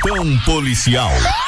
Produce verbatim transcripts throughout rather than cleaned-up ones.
Plantão policial.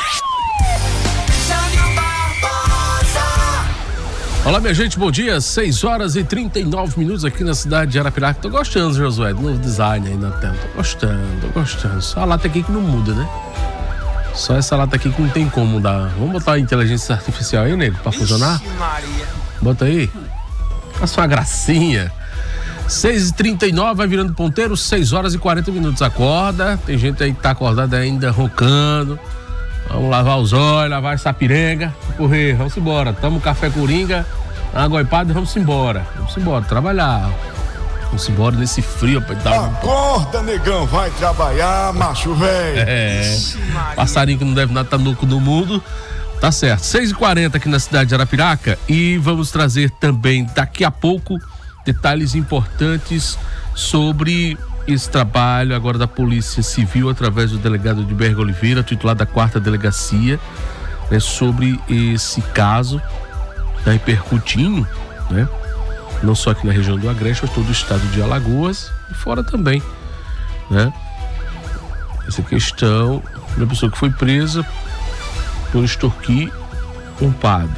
Olá, minha gente, bom dia. seis horas e trinta e nove minutos aqui na cidade de Arapiraca. Tô gostando, Josué, do novo design aí na tela. Tô gostando, tô gostando. Só a lata aqui que não muda, né? Só essa lata aqui que não tem como mudar. Vamos botar a inteligência artificial aí, nego, pra funcionar? Ixi, Maria. Bota aí. Faça uma gracinha. seis e trinta e nove, vai virando ponteiro, seis horas e quarenta minutos. Acorda. Tem gente aí que tá acordada ainda roncando. Vamos lavar os olhos, lavar essa pirenga. Correr, vamos embora. Toma um café coringa, água goipada e vamos embora. Vamos embora, trabalhar. Vamos embora nesse frio. Tá... Acorda, negão, vai trabalhar, macho velho. É, passarinho que não deve nada, tá louco no mundo. Tá certo, seis e quarenta aqui na cidade de Arapiraca. E vamos trazer também daqui a pouco detalhes importantes sobre esse trabalho agora da Polícia Civil através do delegado Edbergo Oliveira, titular da quarta delegacia, né, sobre esse caso tá repercutindo, né, não só aqui na região do Agreste, mas todo o estado de Alagoas e fora também, né, essa questão de uma pessoa que foi presa por extorquir um padre.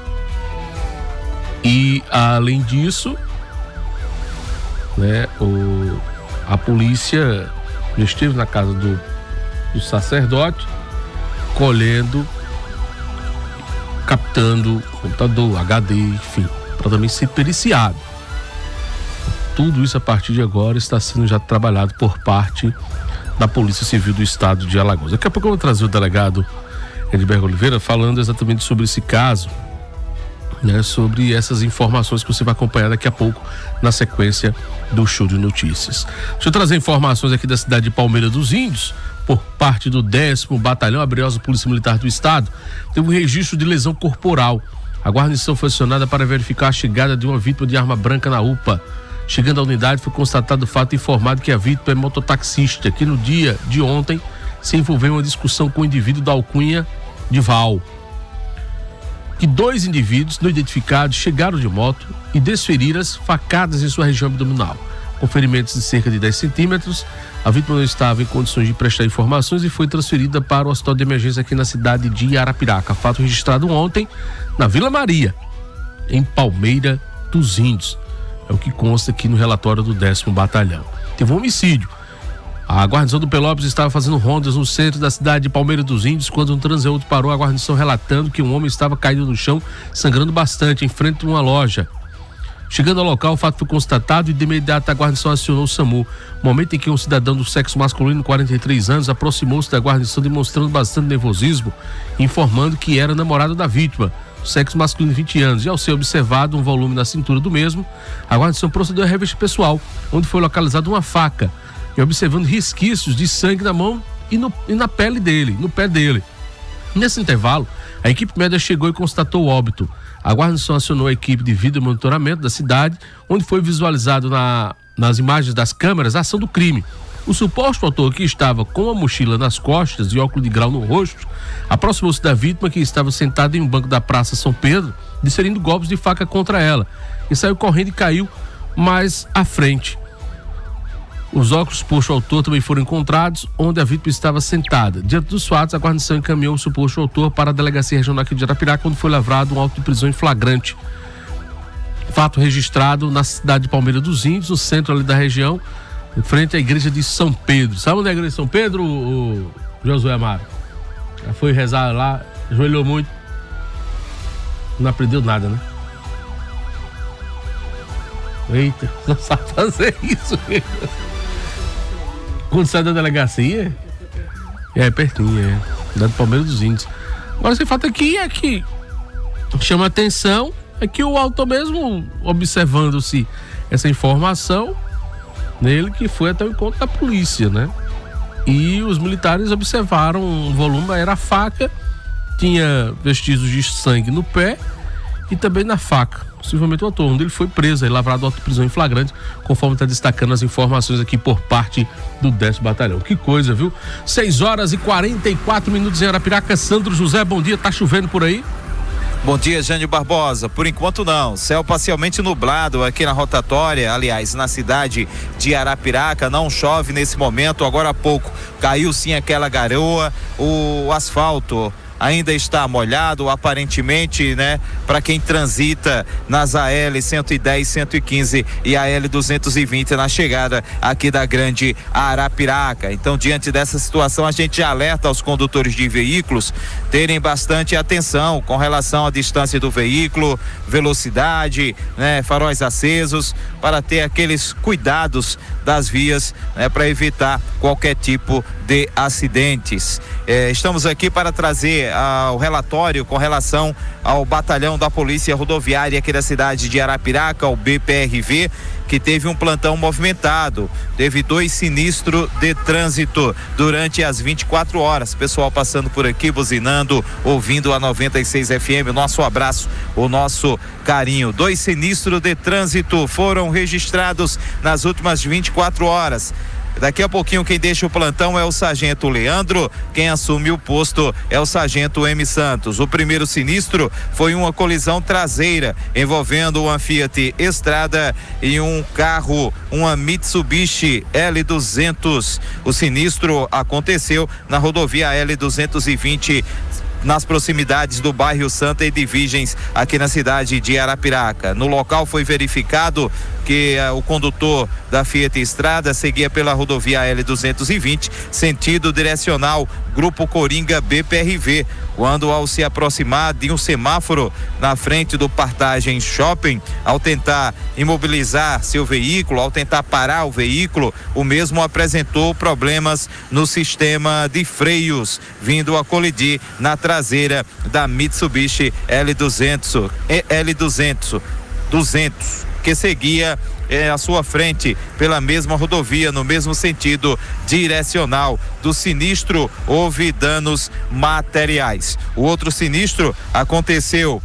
E além disso, né, o a polícia já esteve na casa do, do sacerdote, colhendo, captando computador, H D, enfim, para também ser periciado. Tudo isso a partir de agora está sendo já trabalhado por parte da Polícia Civil do Estado de Alagoas. Daqui a pouco eu vou trazer o delegado Edbergo Oliveira falando exatamente sobre esse caso, né, sobre essas informações que você vai acompanhar daqui a pouco na sequência do show de notícias. Deixa eu trazer informações aqui da cidade de Palmeira dos Índios, por parte do décimo Batalhão Abriosa Polícia Militar do Estado. Teve um registro de lesão corporal. A guarnição foi acionada para verificar a chegada de uma vítima de arma branca na U P A. Chegando à unidade, foi constatado o fato informado que a vítima é mototaxista, que no dia de ontem se envolveu em uma discussão com o indivíduo da alcunha de Val. Que dois indivíduos não identificados chegaram de moto e desferiram as facadas em sua região abdominal. Com ferimentos de cerca de dez centímetros, a vítima não estava em condições de prestar informações e foi transferida para o hospital de emergência aqui na cidade de Arapiraca. Fato registrado ontem na Vila Maria, em Palmeira dos Índios. É o que consta aqui no relatório do décimo Batalhão. Teve um homicídio. A guarnição do Pelópolis estava fazendo rondas no centro da cidade de Palmeira dos Índios quando um transeunte parou a guarnição relatando que um homem estava caído no chão, sangrando bastante, em frente a uma loja. Chegando ao local, o fato foi constatado e de imediato a guarnição acionou o SAMU. Momento em que um cidadão do sexo masculino, quarenta e três anos, aproximou-se da guarnição demonstrando bastante nervosismo, informando que era namorado da vítima, sexo masculino, vinte anos, e ao ser observado um volume na cintura do mesmo, a guarnição procedeu a revista pessoal, onde foi localizada uma faca, e observando resquícios de sangue na mão e, no, e na pele dele, no pé dele. Nesse intervalo, a equipe médica chegou e constatou o óbito. A guarnição acionou a equipe de vídeo monitoramento da cidade, onde foi visualizado na, nas imagens das câmeras a ação do crime. O suposto autor, que estava com a mochila nas costas e óculos de grau no rosto, aproximou-se da vítima, que estava sentada em um banco da Praça São Pedro, desferindo golpes de faca contra ela, e saiu correndo e caiu mais à frente. Os óculos suposto autor também foram encontrados onde a vítima estava sentada. Diante dos fatos, a guarnição encaminhou o suposto autor para a delegacia regional aqui de Arapiraca, onde foi lavrado um auto de prisão em flagrante. Fato registrado na cidade de Palmeira dos Índios, no centro ali da região, em frente à igreja de São Pedro. Sabe onde é a igreja de São Pedro, o Josué Amaro? Já foi rezar lá, ajoelhou muito. Não aprendeu nada, né? Eita, não sabe fazer isso. Quando sai da delegacia, é pertinho, é. Da do Palmeiras dos Índios. Agora, esse fato aqui é que chama atenção, é que o autor mesmo, observando-se essa informação nele, que foi até o encontro da polícia, né? E os militares observaram um volume, era a faca, tinha vestígios de sangue no pé e também na faca. Possivelmente o autor, onde ele foi preso e lavrado auto de prisão em flagrante, conforme está destacando as informações aqui por parte do décimo Batalhão. Que coisa, viu? seis horas e quarenta e quatro minutos em Arapiraca. Sandro José, bom dia. Tá chovendo por aí? Bom dia, Jânio Barbosa. Por enquanto não, céu parcialmente nublado aqui na rotatória, aliás, na cidade de Arapiraca, não chove nesse momento. Agora há pouco caiu sim aquela garoa, o asfalto ainda está molhado, aparentemente, né? Para quem transita nas A L cento e dez, cento e quinze e A L duzentos e vinte na chegada aqui da Grande Arapiraca. Então, diante dessa situação, a gente alerta aos condutores de veículos terem bastante atenção com relação à distância do veículo, velocidade, né? Faróis acesos, para ter aqueles cuidados das vias, né? Para evitar qualquer tipo de acidentes. Eh, estamos aqui para trazer ah, o relatório com relação ao batalhão da Polícia Rodoviária aqui da cidade de Arapiraca, o B P R V, que teve um plantão movimentado, teve dois sinistros de trânsito durante as vinte e quatro horas. Pessoal passando por aqui, buzinando, ouvindo a noventa e seis F M. O nosso abraço, o nosso carinho. Dois sinistros de trânsito foram registrados nas últimas vinte e quatro horas. Daqui a pouquinho quem deixa o plantão é o sargento Leandro, quem assume o posto é o sargento M. Santos. O primeiro sinistro foi uma colisão traseira envolvendo uma Fiat Estrada e um carro, uma Mitsubishi L duzentos. O sinistro aconteceu na rodovia L duzentos e vinte, nas proximidades do bairro Santa e de Virgens, aqui na cidade de Arapiraca. No local foi verificado que uh, o condutor da Fiat Estrada seguia pela rodovia L duzentos e vinte, sentido direcional Grupo Coringa B P R V, quando ao se aproximar de um semáforo na frente do Partagem Shopping, ao tentar imobilizar seu veículo, ao tentar parar o veículo, o mesmo apresentou problemas no sistema de freios, vindo a colidir na traseira da Mitsubishi L duzentos, L duzentos, duzentos, que seguia é, à sua frente pela mesma rodovia, no mesmo sentido direcional. Do sinistro houve danos materiais. O outro sinistro aconteceu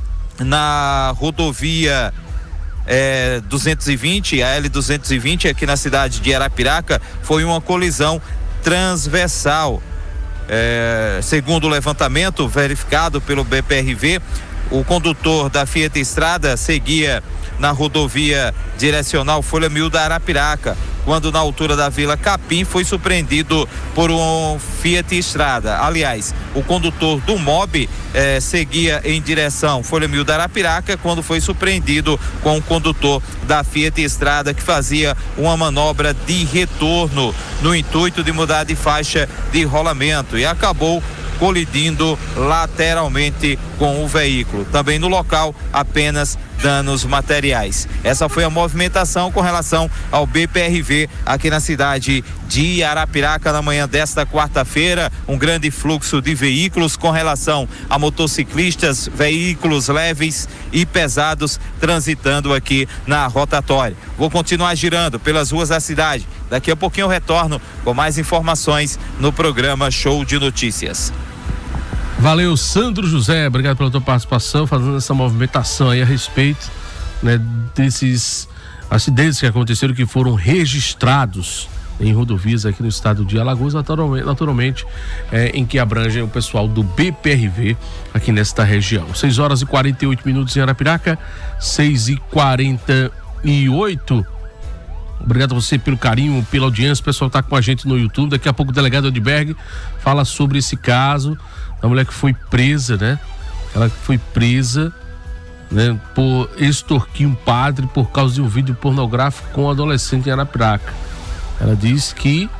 na rodovia é, duzentos e vinte, a L duzentos e vinte, aqui na cidade de Arapiraca. Foi uma colisão transversal. É, segundo o levantamento verificado pelo B P R V, o condutor da Fiat Estrada seguia na rodovia direcional Folha Miúda Arapiraca, quando na altura da Vila Capim foi surpreendido por um Fiat Estrada. Aliás, o condutor do Mob eh, seguia em direção Folha Miúda Arapiraca, quando foi surpreendido com o condutor da Fiat Estrada, que fazia uma manobra de retorno no intuito de mudar de faixa de rolamento, e acabou colidindo lateralmente com o veículo. Também no local, apenas danos materiais. Essa foi a movimentação com relação ao B P R V aqui na cidade de Arapiraca na manhã desta quarta-feira. Um grande fluxo de veículos com relação a motociclistas, veículos leves e pesados transitando aqui na rotatória. Vou continuar girando pelas ruas da cidade. Daqui a pouquinho eu retorno com mais informações no programa Show de Notícias. Valeu, Sandro José, obrigado pela tua participação, fazendo essa movimentação aí a respeito, né, desses acidentes que aconteceram, que foram registrados em rodovias aqui no estado de Alagoas, naturalmente, naturalmente é, em que abrangem o pessoal do B P R V aqui nesta região. seis horas e quarenta e oito minutos em Arapiraca, seis e quarenta e oito. Obrigado a você pelo carinho, pela audiência. O pessoal está com a gente no YouTube. Daqui a pouco o delegado Edberg fala sobre esse caso da mulher que foi presa, né? Ela foi presa, né, por extorquir um padre por causa de um vídeo pornográfico com um adolescente em Arapiraca. Ela diz que,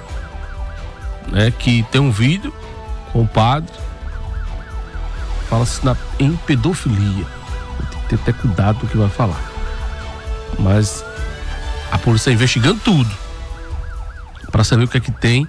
né, que tem um vídeo com o padre, fala-se na, em pedofilia. Tem que ter até cuidado com o que vai falar. Mas a polícia está investigando tudo para saber o que é que tem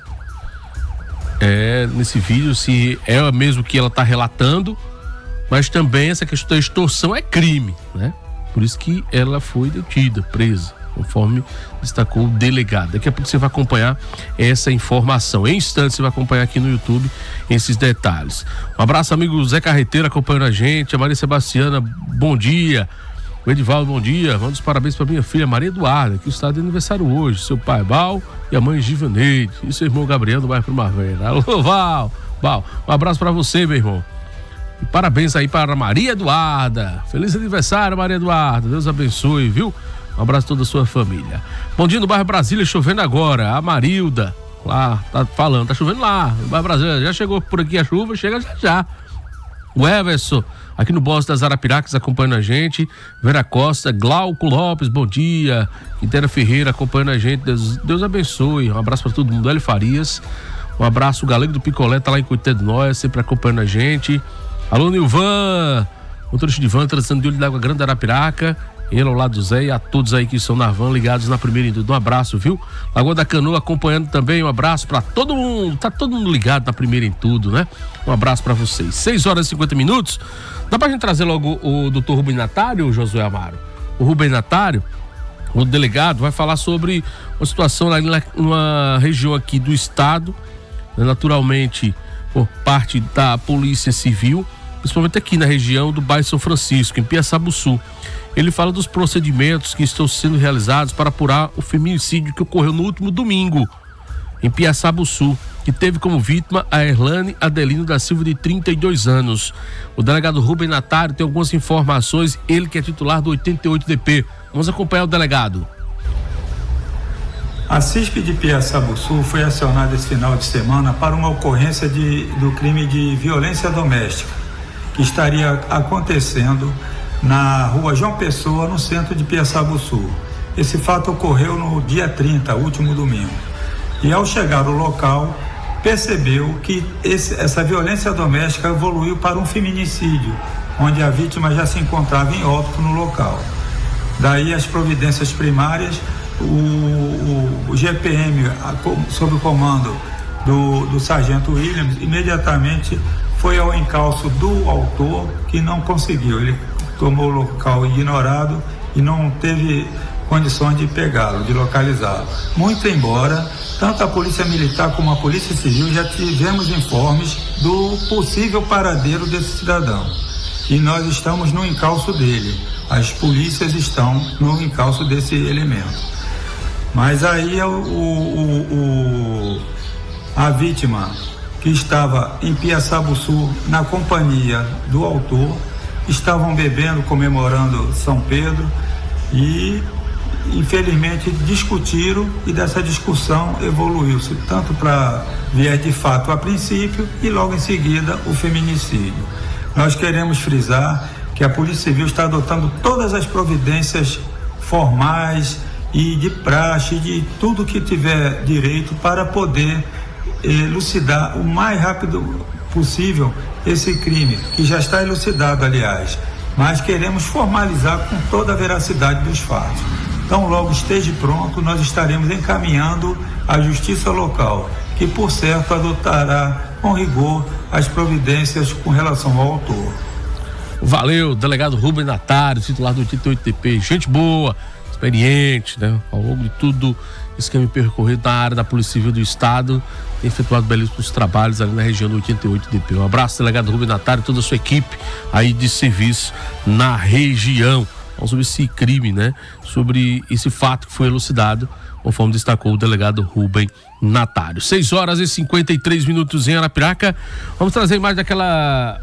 é, nesse vídeo, se é mesmo que ela está relatando, mas também essa questão da extorsão é crime, né? Por isso que ela foi detida, presa, conforme destacou o delegado. Daqui a pouco você vai acompanhar essa informação. Em instantes você vai acompanhar aqui no YouTube esses detalhes. Um abraço, amigo Zé Carreteiro acompanhando a gente, a Maria Sebastiana, bom dia. O Edivaldo, bom dia. Manda os parabéns para minha filha Maria Eduarda, que está de aniversário hoje. Seu pai Val e a mãe Givaneide. E seu irmão Gabriel do bairro Primavera. Alô, Val. Val, um abraço para você, meu irmão. E parabéns aí para a Maria Eduarda. Feliz aniversário, Maria Eduarda. Deus abençoe, viu? Um abraço a toda a sua família. Bom dia no bairro Brasília, chovendo agora. A Marilda lá tá falando, tá chovendo lá no bairro Brasília. Já chegou por aqui a chuva, chega já já. O Everson, aqui no Bosque das Arapiracas, acompanhando a gente. Vera Costa, Glauco Lopes, bom dia. Quintera Ferreira acompanhando a gente. Deus, Deus abençoe. Um abraço para todo mundo. Hélio Farias. Um abraço, o Galego do Picolé, tá lá em Coité do Nóia, sempre acompanhando a gente. Alô, Nilvan. Motorista de van, trazendo de olho d'água grande da Arapiraca. Ele ao lado do Zé e a todos aí que estão na van, ligados na primeira em tudo. Um abraço, viu? Lagoa da Canoa acompanhando também. Um abraço para todo mundo. Tá todo mundo ligado na primeira em tudo, né? Um abraço para vocês. seis horas e cinquenta minutos. Dá pra gente trazer logo o doutor Rubem Natário, Josué Amaro? O Rubem Natário, o delegado, vai falar sobre uma situação lá numa região aqui do estado, né? Naturalmente por parte da Polícia Civil, principalmente aqui na região do bairro São Francisco, em Piaçabuçu. Ele fala dos procedimentos que estão sendo realizados para apurar o feminicídio que ocorreu no último domingo, em Piaçabuçu, que teve como vítima a Erlane Adelino da Silva, de trinta e dois anos. O delegado Rubem Natário tem algumas informações, ele que é titular do oitenta e oito D P. Vamos acompanhar o delegado. A C I S P de Piaçabuçu foi acionada esse final de semana para uma ocorrência de, do crime de violência doméstica, que estaria acontecendo na rua João Pessoa, no centro de Piaçabuçu. Esse fato ocorreu no dia trinta, último domingo. E ao chegar ao local, percebeu que esse, essa violência doméstica evoluiu para um feminicídio, onde a vítima já se encontrava em óbito no local. Daí as providências primárias, o, o, o G P M, a, sob o comando do, do sargento Williams, imediatamente foi ao encalço do autor, que não conseguiu. Ele tomou o local ignorado e não teve condições de pegá-lo, de localizá-lo. Muito embora, tanto a Polícia Militar como a Polícia Civil já tivemos informes do possível paradeiro desse cidadão. E nós estamos no encalço dele. As polícias estão no encalço desse elemento. Mas aí o, o, o, a vítima, que estava em Piaçabuçu na companhia do autor, estavam bebendo, comemorando São Pedro e infelizmente discutiram, e dessa discussão evoluiu-se tanto para viés de fato a princípio e logo em seguida o feminicídio. Nós queremos frisar que a Polícia Civil está adotando todas as providências formais e de praxe, de tudo que tiver direito para poder elucidar o mais rápido possível esse crime, que já está elucidado, aliás, mas queremos formalizar com toda a veracidade dos fatos. Então, logo esteja pronto, nós estaremos encaminhando à Justiça Local, que por certo adotará com rigor as providências com relação ao autor. Valeu, delegado Rubem Natário, titular do oitenta e oito D P, gente boa, experiente, né? Ao longo de tudo isso que me percorrido na área da Polícia Civil do Estado, tem efetuado belíssimos trabalhos ali na região do oitenta e oito D P. Um abraço, delegado Rubem Natário e toda a sua equipe aí de serviço na região. Vamos sobre esse crime, né? Sobre esse fato que foi elucidado, conforme destacou o delegado Rubem Natário. seis horas e cinquenta e três minutos em Arapiraca. Vamos trazer mais daquela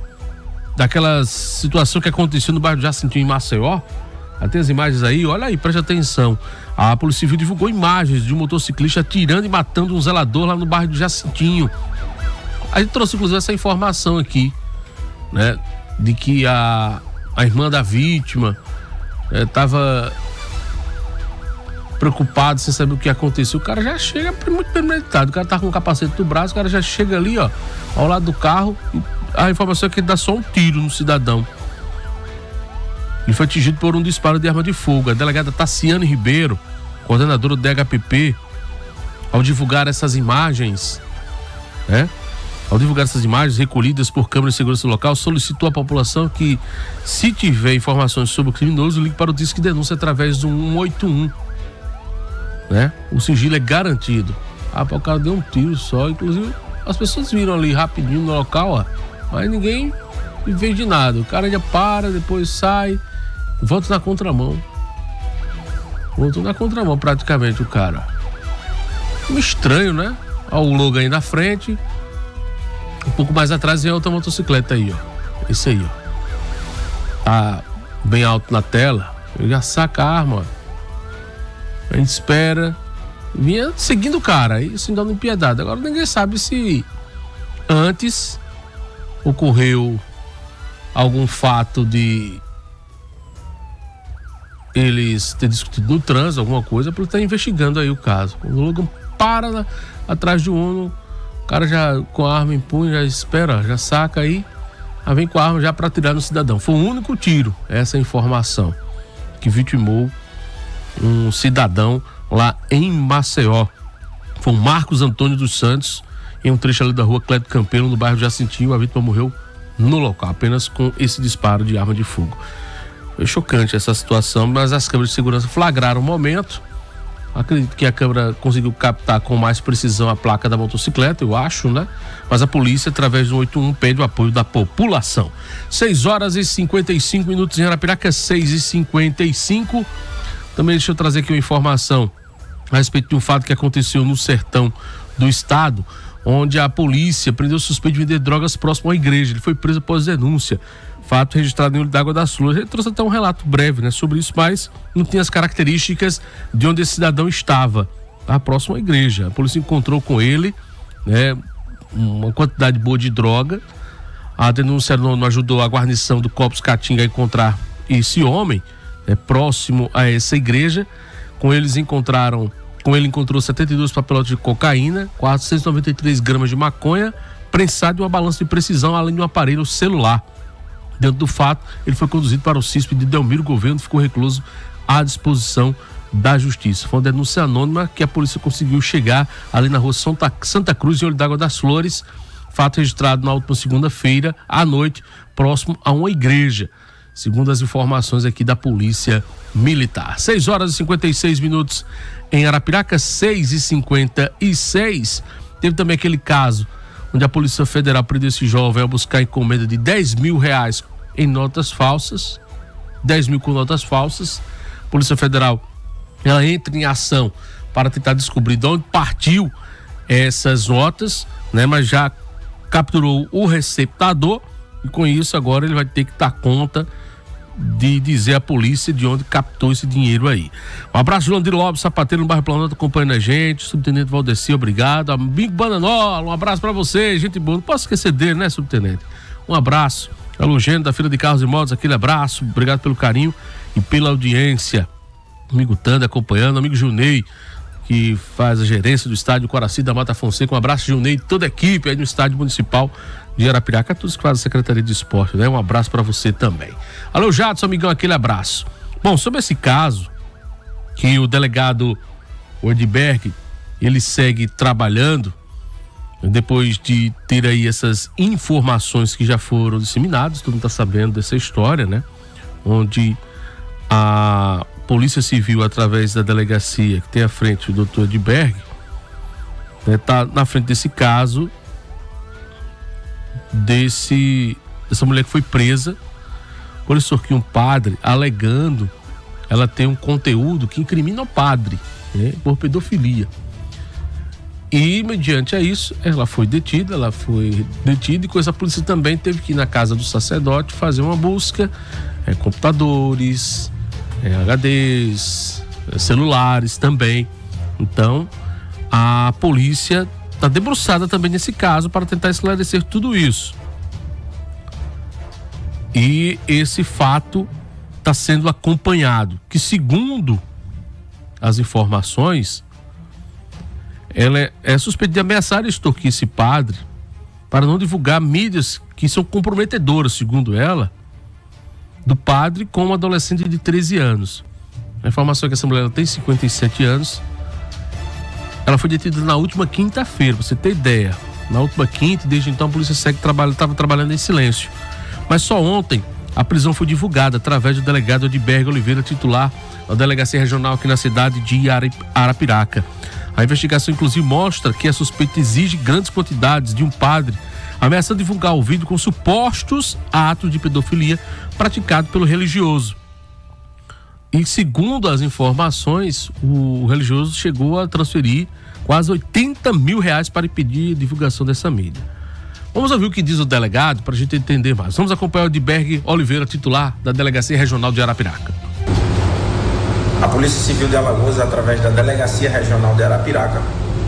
daquela situação que aconteceu no bairro de Jacintinho, em Maceió. Tem as imagens aí, olha aí, preste atenção. A Polícia Civil divulgou imagens de um motociclista atirando e matando um zelador lá no bairro de Jacintinho. A gente trouxe inclusive essa informação aqui, né? De que a, a irmã da vítima estava é, preocupada sem saber o que aconteceu. O cara já chega muito premeditado, o cara tá com o capacete do braço, o cara já chega ali, ó, ao lado do carro, e a informação é que ele dá só um tiro no cidadão. Ele foi atingido por um disparo de arma de fogo. A delegada Tassiane Ribeiro, coordenadora do D H P P, ao divulgar essas imagens, né? Ao divulgar essas imagens recolhidas por câmeras de segurança local, solicitou à população que, se tiver informações sobre o criminoso, ligue para o Disque Denúncia através do um oito um, né? O sigilo é garantido. Ah, o cara deu um tiro só, inclusive as pessoas viram ali rapidinho no local, ó, mas ninguém vê de nada. O cara já para, depois sai, volta na contramão. Voltou na contramão praticamente o cara. Estranho, né? Olha o logo aí na frente. Um pouco mais atrás vem outra motocicleta aí, ó. Isso aí, ó. Tá bem alto na tela. Ele já saca a arma, ó. A gente espera. Vinha seguindo o cara, aí sem dando impiedade. Agora ninguém sabe se antes ocorreu algum fato de eles terem discutido no trânsito, alguma coisa, porque tá investigando aí o caso. O Logan para na, atrás de um Uno, o cara já com a arma em punho, já espera, já saca aí, aí vem com a arma já para atirar no cidadão. Foi o único tiro, essa informação, que vitimou um cidadão lá em Maceió. Foi o Marcos Antônio dos Santos, em um trecho ali da rua Clédio Campelo, no bairro de Jacintinho. A vítima morreu no local, apenas com esse disparo de arma de fogo. Foi chocante essa situação, mas as câmeras de segurança flagraram o momento. Acredito que a câmera conseguiu captar com mais precisão a placa da motocicleta, eu acho, né? Mas a polícia, através do oito um, pede o apoio da população. seis horas e cinquenta e cinco minutos em Arapiraca, seis e cinquenta e cinco. Também deixa eu trazer aqui uma informação a respeito de um fato que aconteceu no sertão do estado, onde a polícia prendeu o suspeito de vender drogas próximo à igreja. Ele foi preso após denúncia. Fato registrado em Olho d'Água das Flores. Ele trouxe até um relato breve, né, sobre isso, mas não tem as características de onde esse cidadão estava. Tá próximo à igreja. A polícia encontrou com ele, né, uma quantidade boa de droga. A denúncia não ajudou a guarnição do Corpus Caatinga a encontrar esse homem, né, próximo a essa igreja. Com eles encontraram, com ele encontrou setenta e dois papelotes de cocaína, quatrocentos e noventa e três gramas de maconha, prensado e uma balança de precisão, além de um aparelho celular. Dentro do fato, ele foi conduzido para o C I S P de Delmiro Governo, ficou recluso à disposição da Justiça. Foi uma denúncia anônima que a polícia conseguiu chegar ali na rua Santa, Santa Cruz, em Olho d'Água das Flores. Fato registrado na última segunda-feira, à noite, próximo a uma igreja, segundo as informações aqui da Polícia Militar. seis horas e cinquenta e seis minutos em Arapiraca, seis e cinquenta e seis. Teve também aquele caso onde a Polícia Federal prendeu esse jovem ao buscar encomenda de dez mil reais em notas falsas, dez mil com notas falsas. A Polícia Federal, ela entra em ação para tentar descobrir de onde partiu essas notas, né? Mas já capturou o receptador e com isso agora ele vai ter que dar conta de dizer à polícia de onde captou esse dinheiro aí. Um abraço, João de Lopes, sapateiro no bairro Planalto, acompanhando a gente. Subtenente Valdeci, obrigado. Amigo Bananola, um abraço pra você, gente boa. Não posso esquecer dele, né, subtenente? Um abraço. Alô, Gênio da Feira de Carros e Motos, aquele abraço. Obrigado pelo carinho e pela audiência. Amigo Tanda acompanhando, amigo Junei, que faz a gerência do estádio Coraci da Mata Fonseca. Um abraço, Junei, toda a equipe aí no estádio municipal de Arapiraca, todos que fazem a Secretaria de Esporte, né? Um abraço para você também. Alô, Jadson, amigão, aquele abraço. Bom, sobre esse caso, que o delegado Odberg, ele segue trabalhando, depois de ter aí essas informações que já foram disseminadas, todo mundo está sabendo dessa história, né? Onde a Polícia Civil, através da delegacia que tem à frente o doutor Odberg, né, tá na frente desse caso, desse dessa mulher que foi presa por extorquir um padre, alegando ela tem um conteúdo que incrimina o padre, né, por pedofilia. E mediante a isso ela foi detida, ela foi detida e com essa a polícia também teve que ir na casa do sacerdote fazer uma busca, é, computadores, é, H Ds, é, celulares também. Então a polícia está debruçada também nesse caso para tentar esclarecer tudo isso. E esse fato está sendo acompanhado, que segundo as informações, ela é, é suspeita de ameaçar e extorquir esse padre para não divulgar mídias que são comprometedoras, segundo ela, do padre com uma adolescente de treze anos. A informação é que essa mulher tem cinquenta e sete anos. Ela foi detida na última quinta-feira, pra você ter ideia. Na última quinta, desde então a polícia segue trabalhando, estava trabalhando em silêncio. Mas só ontem a prisão foi divulgada através do delegado Odberg Oliveira, titular da delegacia regional aqui na cidade de Arapiraca. A investigação inclusive mostra que a suspeita exige grandes quantidades de um padre, ameaçando divulgar o vídeo com supostos atos de pedofilia praticado pelo religioso. E segundo as informações, o religioso chegou a transferir quase oitenta mil reais para impedir a divulgação dessa mídia. Vamos ouvir o que diz o delegado para a gente entender mais. Vamos acompanhar o Edberg Oliveira, titular da Delegacia Regional de Arapiraca. A Polícia Civil de Alagoas, através da Delegacia Regional de Arapiraca,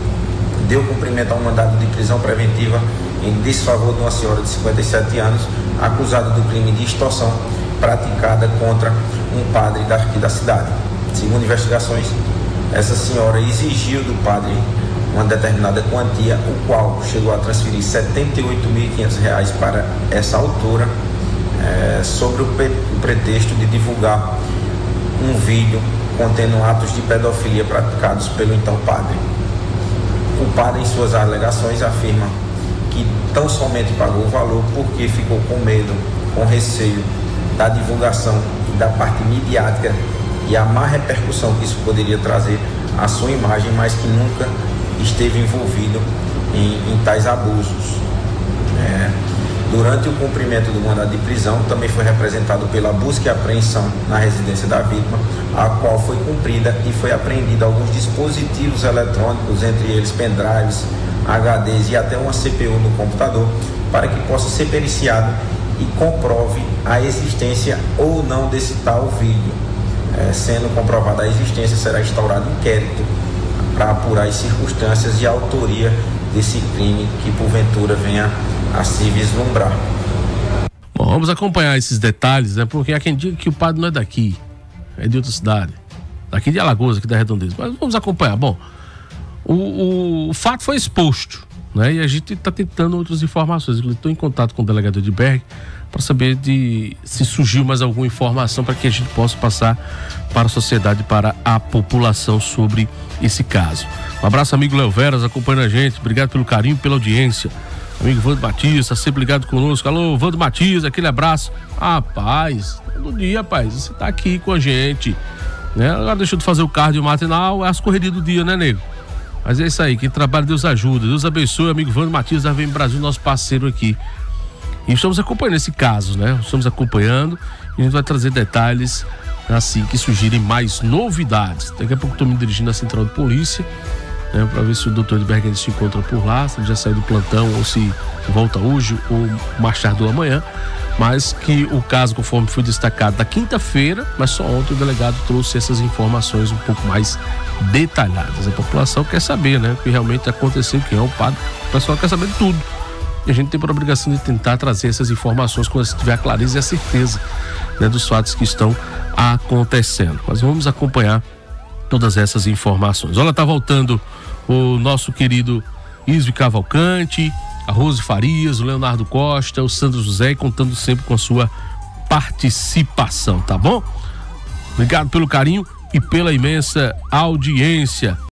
deu cumprimento a um mandado de prisão preventiva em desfavor de uma senhora de cinquenta e sete anos, acusada do crime de extorsão praticada contra um padre daqui da cidade. Segundo investigações, essa senhora exigiu do padre uma determinada quantia, o qual chegou a transferir setenta e oito mil e quinhentos reais para essa autora, é, sobre o, pre o pretexto de divulgar um vídeo contendo atos de pedofilia praticados pelo então padre. O padre, em suas alegações, afirma que tão somente pagou o valor porque ficou com medo, com receio da divulgação e da parte midiática e a má repercussão que isso poderia trazer à sua imagem, mas que nunca esteve envolvido em, em tais abusos. É, durante o cumprimento do mandado de prisão, também foi representado pela busca e apreensão na residência da vítima, a qual foi cumprida e foi apreendido alguns dispositivos eletrônicos, entre eles pendrives, H Ds e até uma C P U no computador, para que possa ser periciado e comprove a existência ou não desse tal vídeo. É, sendo comprovada a existência, será instaurado inquérito para apurar as circunstâncias e a autoria desse crime que porventura venha a se vislumbrar. Bom, vamos acompanhar esses detalhes, né? Porque há quem diga que o padre não é daqui, é de outra cidade, daqui de Alagoas, aqui da Redondeza. Mas vamos acompanhar. Bom, o, o, o fato foi exposto, né? E a gente está tentando outras informações. Eu estou em contato com o delegado Edberg para saber de se surgiu mais alguma informação para que a gente possa passar para a sociedade, para a população sobre esse caso. Um abraço, amigo Léo Veras, acompanhando a gente. Obrigado pelo carinho, pela audiência. Amigo Vando Batista, sempre ligado conosco. Alô, Vando Batista, aquele abraço. Rapaz, todo dia, rapaz, você tá aqui com a gente, né? Agora deixa eu fazer o cardio matinal, é as correrias do dia, né, nego? Mas é isso aí, quem trabalha, Deus ajuda. Deus abençoe, amigo Vando Batista, da Vem Brasil, nosso parceiro aqui. E estamos acompanhando esse caso, né? Estamos acompanhando e a gente vai trazer detalhes assim que surgirem mais novidades. Daqui a pouco estou me dirigindo à central de polícia, né, para ver se o doutor Edberg se encontra por lá, se ele já saiu do plantão ou se volta hoje ou mais tarde ou amanhã. Mas que o caso, conforme foi destacado na quinta-feira, mas só ontem o delegado trouxe essas informações um pouco mais detalhadas. A população quer saber, né, o que realmente aconteceu, quem é o padre. O pessoal quer saber de tudo. E a gente tem por obrigação de tentar trazer essas informações quando se tiver a clareza e a certeza, né, dos fatos que estão acontecendo. Mas vamos acompanhar todas essas informações. Olha, tá voltando o nosso querido Isvi Cavalcante, a Rose Farias, o Leonardo Costa, o Sandro José, contando sempre com a sua participação, tá bom? Obrigado pelo carinho e pela imensa audiência.